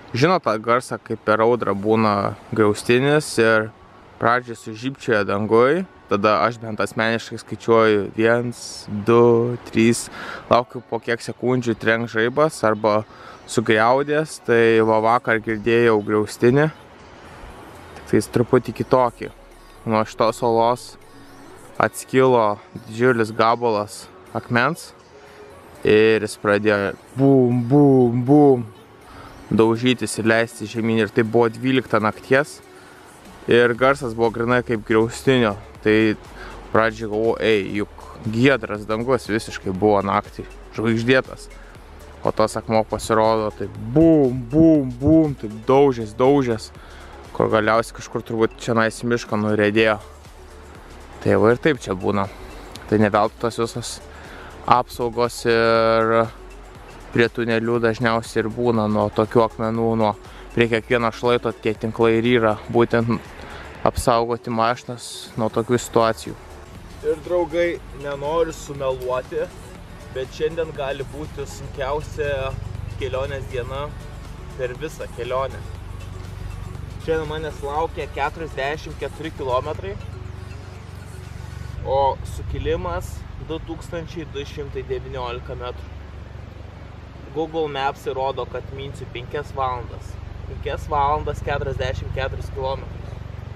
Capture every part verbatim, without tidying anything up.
Žinot tą garsą, kaip per audrą būna griaustinis ir pradžiai sužybčioja dangui, tada aš bent asmeniškai skaičiuoju viens, du, trys, laukiu po kiek sekundžių trenk žaibas arba sugriaudės, tai va vakar girdėjau griaustinį, tik tai truputį kitokį. Nuo šitos olos atskilo didžiulis gabalas akmens ir jis pradėjo bum, bum, bum daužytis ir leisti žemyn, ir tai buvo dvylikta nakties ir garsas buvo grinai kaip griaustinio. Tai pradžiai galvoju, ei, juk giedras dangus visiškai buvo naktį, žvaigždėtas, o tas akmuo pasirodo taip bum, bum, bum, taip daužės, daužės, kur galiausiai kažkur turbūt čianais mišką nuriedėjo. Tai va ir taip čia būna. Tai ne veltui tos visos apsaugos ir prie tunelių dažniausiai ir būna nuo tokių akmenų, nuo prie kiekvieno šlaito tie tinklai ir yra, būtent apsaugoti mašinas nuo tokių situacijų. Ir draugai, nenoriu sumeluoti, bet šiandien gali būti sunkiausia kelionės diena per visą kelionę. Šiandien manęs laukia keturiasdešimt keturi kilometrai, o sukilimas du tūkstančiai du šimtai devyniolika metrų. Google Maps rodo, kad minsiu penkias valandas. penkias valandas keturiasdešimt keturis kilometrus.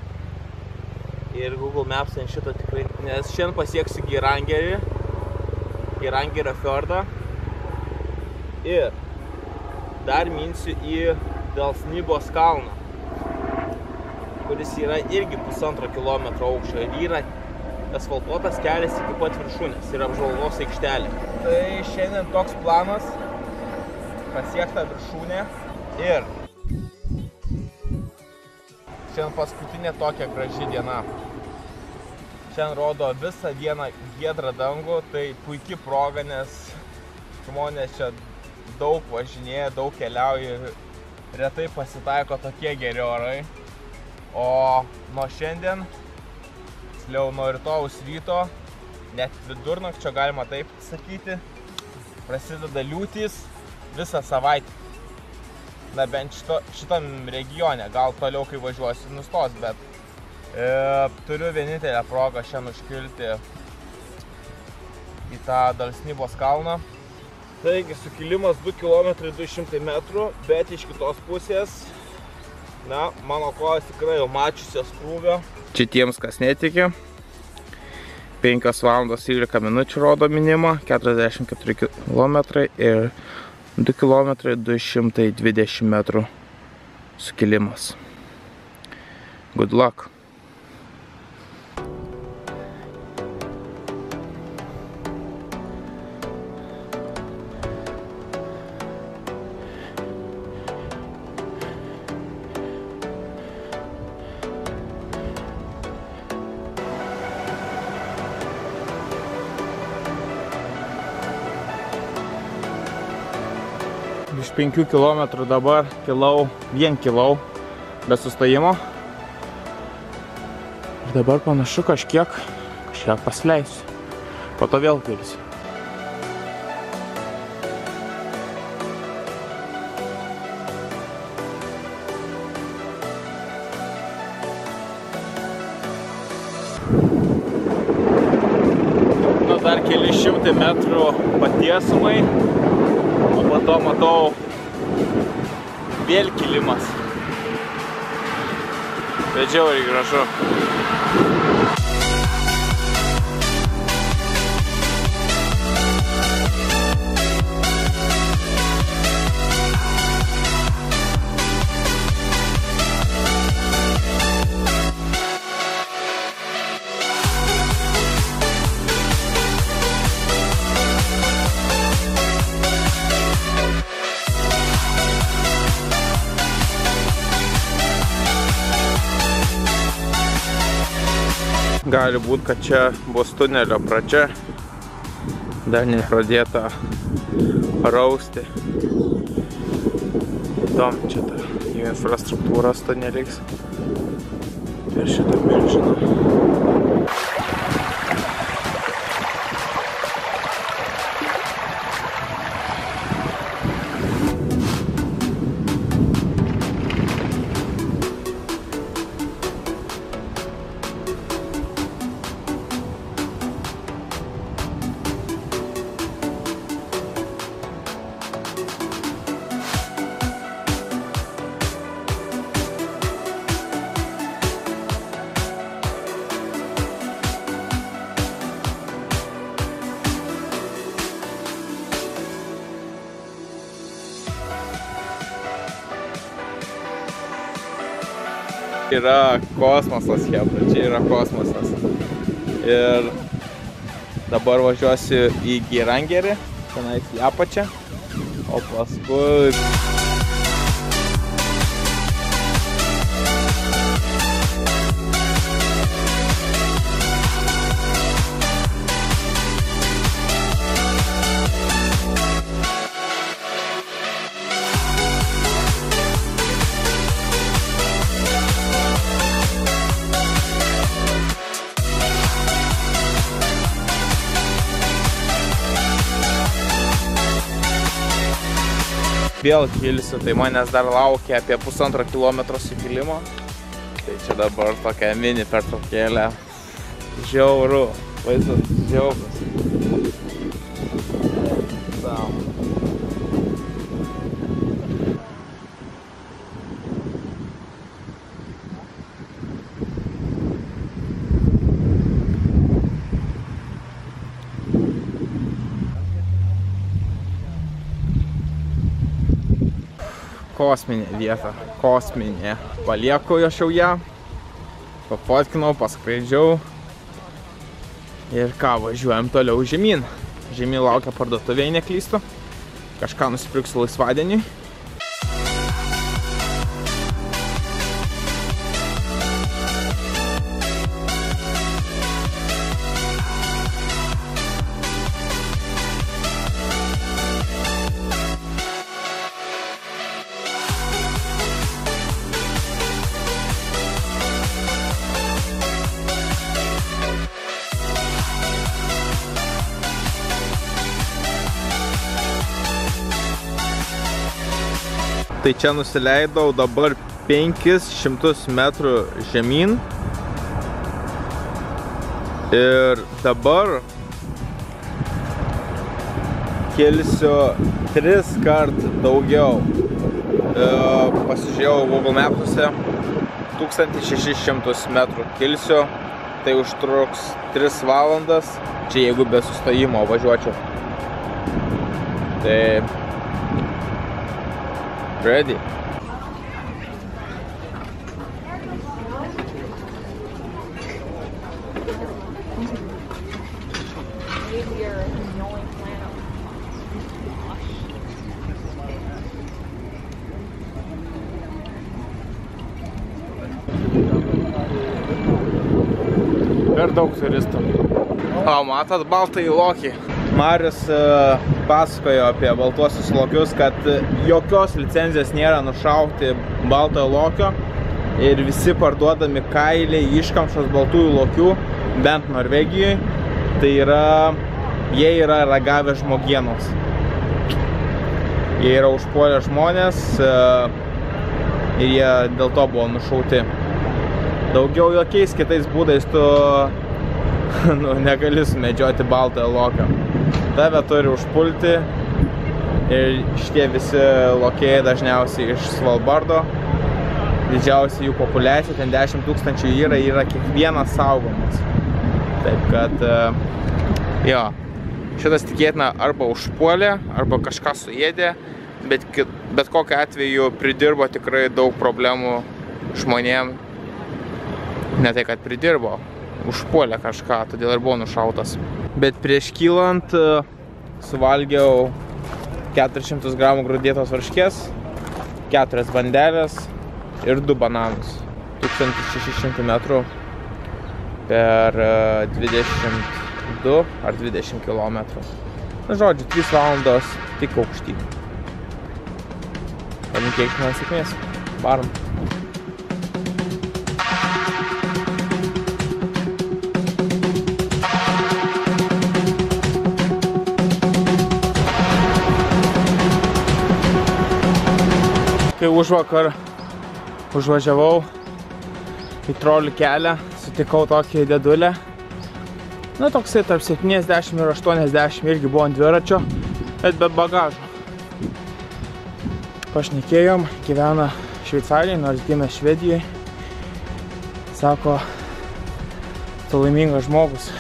Ir Google Maps ant šito tikrai, nes šiandien pasieksiu Girangerį, Girangerio fjordą. Ir dar minsiu į Delsnybos kalną, kuris yra irgi pusantro kilometro aukščio ir yra asfaltuotas kelias iki pat viršūnės ir apžvalgos aikštelė. Tai šiandien toks planas, pasiekta viršūnė ir šiandien paskutinė tokia graži diena. Šiandien rodo visą dieną giedrą dangų, tai puiki proga, nes žmonės čia daug važinėja, daug keliauja ir retai pasitaiko tokie geri orai. O nuo šiandien, tiksliau nuo rytojaus ryto, net vidurnakčio galima taip sakyti, prasideda liūtys visą savaitę. Na bent šito, šitam regione, gal toliau kai važiuosiu nustos, bet e, turiu vienintelę progą šiandien užkilti į tą Delsnybos kalną. Taigi sukilimas du kilometrai du šimtai metrų, bet iš kitos pusės, na, mano kojas tikrai jau mačiusios krūvio. Čia tiems, kas netiki, penkios valandos trylika minučių rodo minimą, keturiasdešimt keturi kilometrai ir du kilometrai du šimtai dvidešimt metrų sukilimas. Good luck! Iš penkių kilometrų dabar kilau, vien kilau, be sustojimo. Ir dabar panašu kažkiek, kažkiek pasileisiu. Po to vėl kilsiu. Nu, dar keli šimtai metrų patiesumai. O po to matau vėl kilimas. Bet žiauriai gražu. Gali būt, kad čia bus tunelio pradžia, dar nepradėta rausti. Įdomu, čia ta jų infrastruktūros tuneliais per šitą milžiną. Yra kosmosas, hebra, čia yra kosmosas. Ir dabar važiuosiu į Girangerį, tenais į apačią, o paskui... Vėl kilsiu, tai manęs dar laukia apie pusantro kilometro sukilimo. Tai čia dabar tokia mini pertraukėlė. Žiauru, vaizdas žiaurus. Kosminė vieta, kosminė. Palieku aš jau ją, papotkinau, paskraidžiau ir ką, važiuojam toliau žemyn. Žemyn laukia parduotuvė, jei neklystu. Kažką nusipirksiu laisvadieniui. Tai čia nusileidau dabar penkis šimtus metrų žemyn ir dabar kilsiu tris kart daugiau. E, pasižiūrėjau Google Maps'uose, tūkstantį šešis šimtus metrų kilsiu, tai užtruks tris valandas, čia jeigu be sustojimo važiuočiau. Tai ready. Per daug turistų. O, matot baltąjį lokį. Marius uh, pasakojo apie baltuosius lokius, kad jokios licenzijos nėra nušauti baltojo lokio ir visi parduodami kailiai iškamšos baltųjų lokių, bent Norvegijoje, tai yra, jie yra ragavę žmogienos. Jie yra užpuolę žmonės uh, ir jie dėl to buvo nušauti. Daugiau jokiais kitais būdais tu nu, negali sumedžioti baltojo lokio. Tave turi užpulti ir šitie visi lokiai dažniausiai iš Svalbardo. Didžiausia jų populiacija, ten dešimt tūkstančių yra, yra kiekvienas saugomas. Taip kad, jo, šitas tikėtina arba užpuolė, arba kažką suėdė, bet, bet kokiu atveju pridirbo tikrai daug problemų žmonėm. Ne tai, kad pridirbo, užpuolė kažką, todėl ir buvo nušautas. Bet prieš kylant suvalgiau keturis šimtus gramų grūdėtos varškės, keturias bandelės ir du bananus. tūkstantis šeši šimtai metrų per dvidešimt du ar dvidešimt kilometrų. Na, žodžiu, trys valandos tik aukštyn. Palinkėkime sėkmės. Varom. Kai užvakar užvažiavau į trolių kelią, sutikau tokį dėdulę. Na, toksai tarp septyniasdešimt ir aštuoniasdešimt, irgi buvo ant dviračio, bet be bagažo. Pašnekėjom, gyvena Šveicarijai, nors gimė Švedijoje. Sako, tu laimingas žmogus.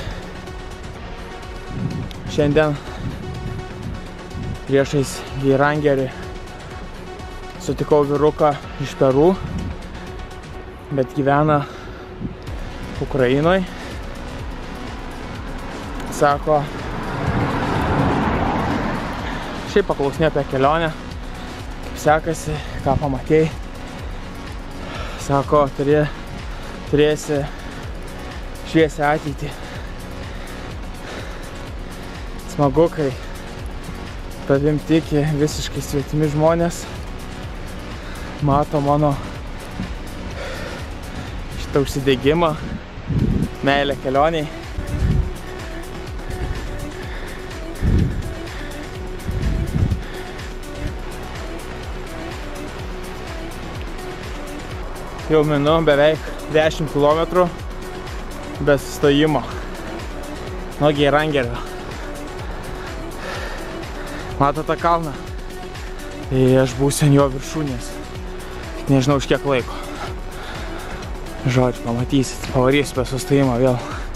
Šiandien priešais Girangerį sutikau vyruką iš Peru bet gyvena Ukrainoje. Sako, šiaip paklausinė apie kelionę, kaip sekasi, ką pamatėjai. Sako, turė, turėsi šviesią ateitį. Smagu, kai tavim tiki visiškai svetimi žmonės, mato mano šitą užsidegimą, meilę kelioniai. Jau minu beveik dešimt kilometrų be sustojimo nuo Geirangerio. Mato tą kalną? Tai aš būsiu ant jo viršūnės. Tik nežinau už kiek laiko. Žodžiu, pamatysit, pavarysiu be sustojimo vėl.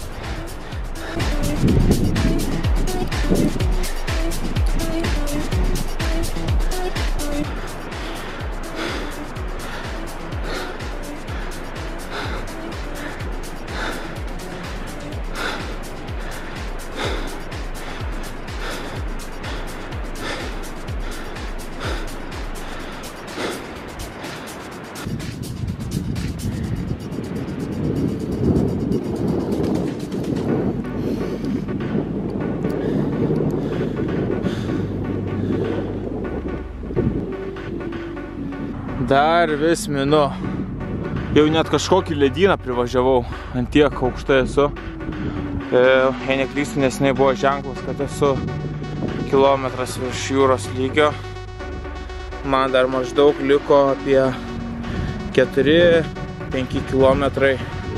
Dar vis minu. Jau net kažkokį ledyną privažiavau, ant tiek aukštai esu. Jei neklystu, neseniai buvo ženklas, kad esu kilometras virš jūros lygio. Man dar maždaug liko apie keturi penki kilometrai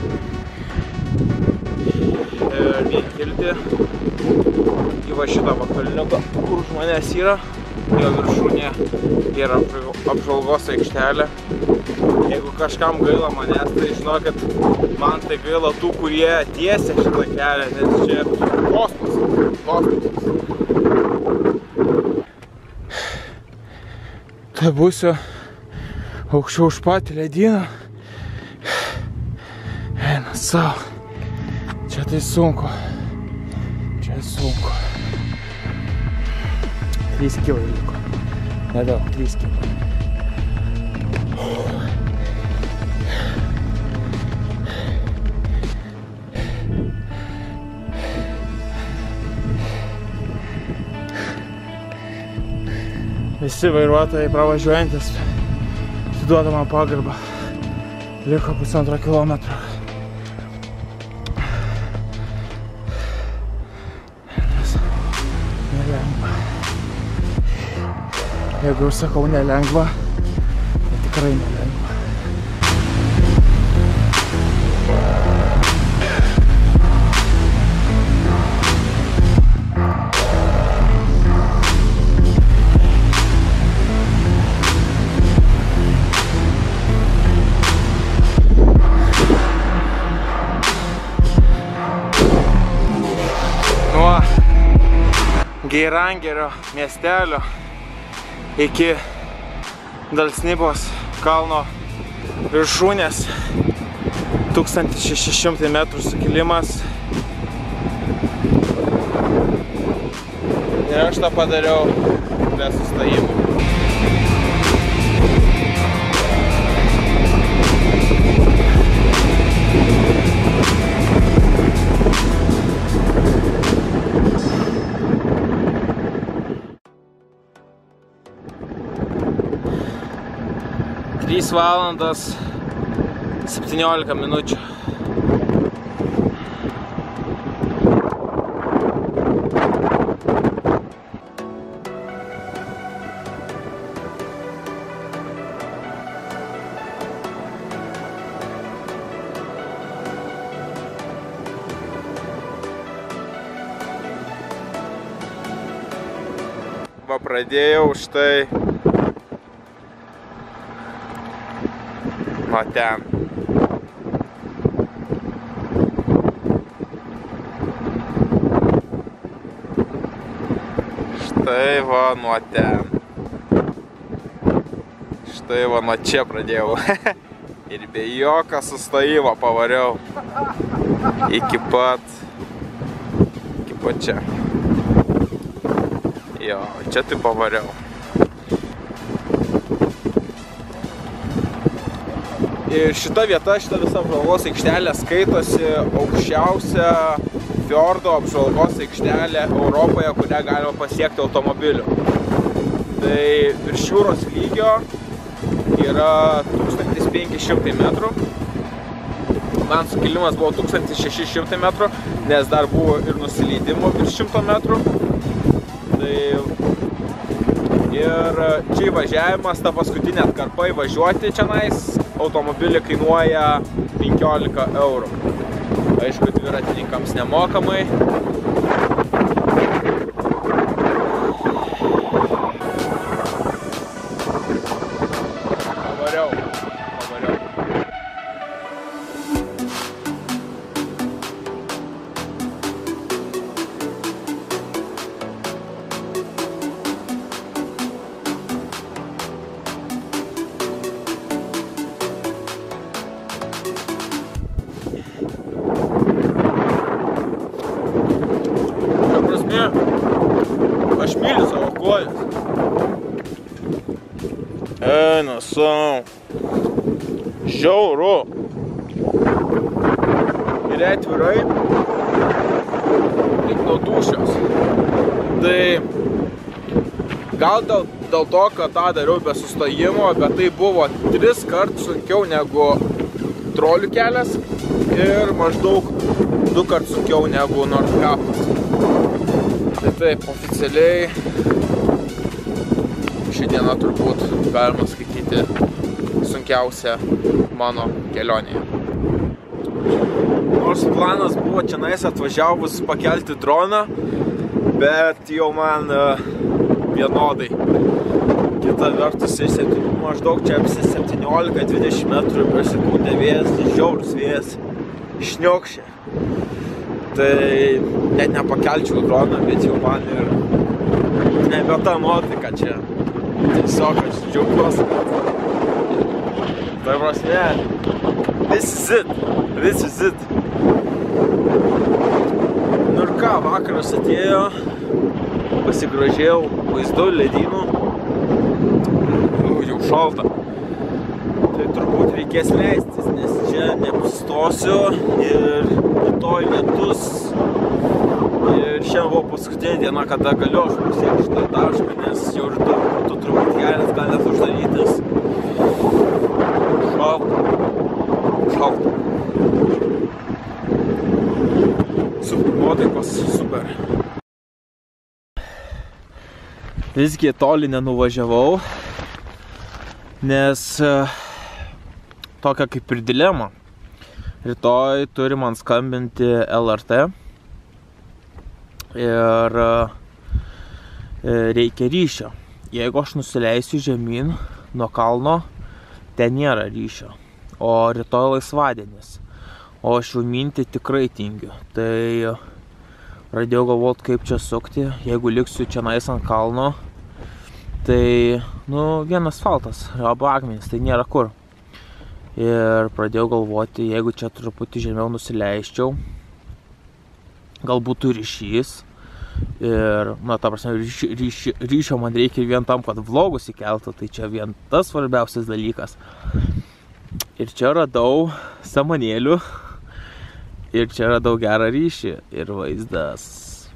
vien kilti į va šitą vakalniuką, kur už manęs yra. Jo viršūnė yra apžvalgos aikštelė. Jeigu kažkam gaila manęs, tai žinokit, man tai gaila tų, kurie tiesia šitą kelią, nes čia kosmosas, kosmosas. Tai būsiu aukščiau už patį ledyną. Eina savo. Čia tai sunku. Čia sunku. trys kilai liko. Nedaug, trys kilai. Visi vairuotojai pravažiuojantis suduoda man pagarbą. Liko pusantro kilometro. Nelengva. Jeigu aš sakau nelengva, tai tikrai nelengva. Nuo Geirangerio miestelio iki Dalsnibos kalno viršūnės tūkstantis šeši šimtai metrų sukilimas. Ir aš tą padariau be sustojimų. trys valandas septyniolika minučių. Va, pradėjau štai nuo ten. Štai va nuo ten. Štai va nuo čia pradėjau. Ir be jokio sustojimo pavariau. Iki pat... Iki pat čia. Jo, čia tai pavariau. Ir šita vieta, šita visa apžvalgos aikštelė skaitosi aukščiausia fjordo apžvalgos aikštelė Europoje, kurią galima pasiekti automobiliu. Tai virš jūros lygio yra tūkstantis penki šimtai metrų. Man sukilimas buvo tūkstantis šeši šimtai metrų, nes dar buvo ir nusileidimo virš šimto metrų. Tai ir čia įvažiavimas, ta paskutinė atkarpa įvažiuoti čianais, automobilį kainuoja penkiolika eurų. Aišku, dviratininkams nemokamai. Pavariau, pavariau. Aš myliu savo kojas. Eina sau. Žiauru. Ir atvirai. Tik nuo dūšios. Tai gal dėl, dėl to, kad tą dariau be sustojimo, bet tai buvo tris kart sunkiau negu trolių kelias ir maždaug du kart sunkiau negu Nordkapas. Tai taip, oficialiai ši diena turbūt galima skaityti sunkiausia mano kelionėje. Nors planas buvo čianais atvažiavus pakelti droną, bet jau man uh, vienodai. Kita vertus, maždaug čia apie septyniolika dvidešimt metrų per sekundę vėjas, žiaurus vėjas, šniokščia. Tai net nepakelčiau droną, bet jau man ir nebe ta nuotaika čia. Tiesiog aš džiaugiuosi. Tai prasme, this is it, this is it. Nu ir ką, vakaras atėjo, pasigrožėjau vaizdu, ledynų, jau šalta. Tai turbūt reikės leistis, nes čia nepastosiu ir rytoj lietus. Ir šiandien buvo paskutinė diena, kada galiu aš pasiekti šitą tašką, nes jau ir tu, tu turbūt kelias gali net uždarytis. Šalta. Šalta. Super nuotaikos, super. Visgi toli nenuvažiavau, nes tokia kaip ir dilema. Rytoj turi man skambinti L R T ir reikia ryšio. Jeigu aš nusileisiu žemyn nuo kalno, ten nėra ryšio, o rytoj laisvadienis. O aš jau minti tikrai tingiu. Tai pradėjau galvoti, kaip čia sukti. Jeigu liksiu čianais ant kalno, tai nu, vienas asfaltas, arba akmenys, tai nėra kur. Ir pradėjau galvoti, jeigu čia truputį žemiau nusileisčiau, gal būtų ryšys. Ir, na, ta prasme, ryšio, ryšio, ryšio man reikia vien tam, kad vlogus įkeltų, tai čia vien tas svarbiausias dalykas. Ir čia radau samanėlių, ir čia radau gerą ryšį, ir vaizdas.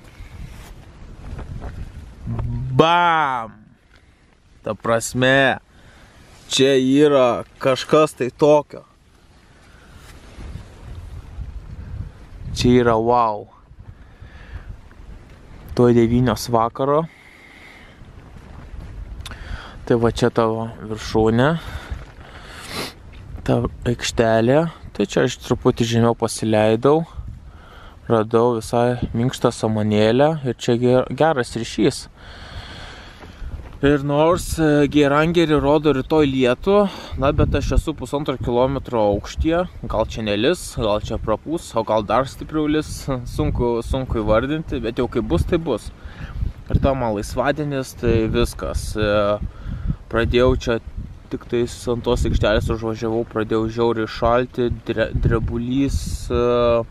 Bam! Ta prasme, čia yra kažkas tai tokio. Čia yra wow. Tuoj devynios vakaro. Tai va čia tavo viršūnė. Ta aikštelė. Tai čia aš truputį žemiau pasileidau. Radau visai minkštą samanėlę. Ir čia geras ryšys. Ir nors Geiranger rodo rytoj lietų, na, bet aš esu pusantro kilometro aukštyje, gal čia nelis, gal čia prapūs, o gal dar stipriau lis, sunku, sunku įvardinti, bet jau kaip bus, tai bus. Ir to man laisvadienis, tai viskas. Pradėjau čia tik tais ant tos aikštelės užvažiavau, pradėjau žiauriai šalti, dre, drebulys, uh,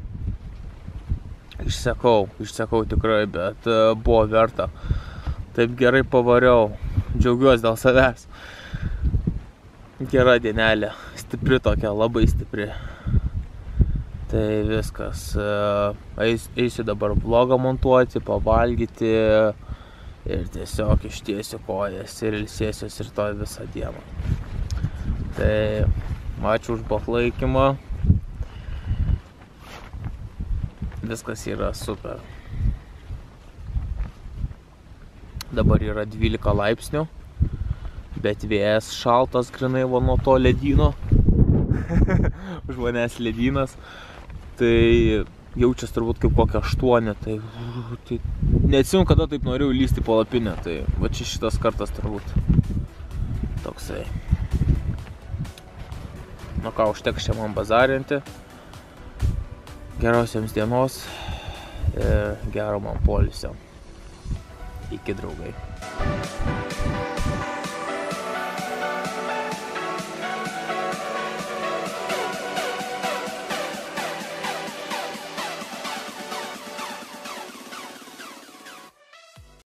išsekau, išsekau tikrai, bet uh, buvo verta. Taip gerai pavariau, džiaugiuosi dėl savęs. Gera dienelė, stipri tokia, labai stipri. Tai viskas, uh, eis, eisiu dabar vlogą montuoti, pavalgyti. Ir tiesiog ištiesiu kojas ir ilsėsiuos rytoj visą dieną. Tai ačiū už palaikymą. Viskas yra super. Dabar yra dvylika laipsnių, bet vėjas šaltas grinai va nuo to ledyno. Už manęs ledynas. Tai jaučias turbūt kaip kokia aštuoni, tai, tai neatsimenu, kada taip norėjau lysti po lapinę, tai va čia šitas kartas turbūt toksai. Nu ką, užteks čia man bazarinti. Geriausiams dienos ir gero man poilsio. Iki draugai.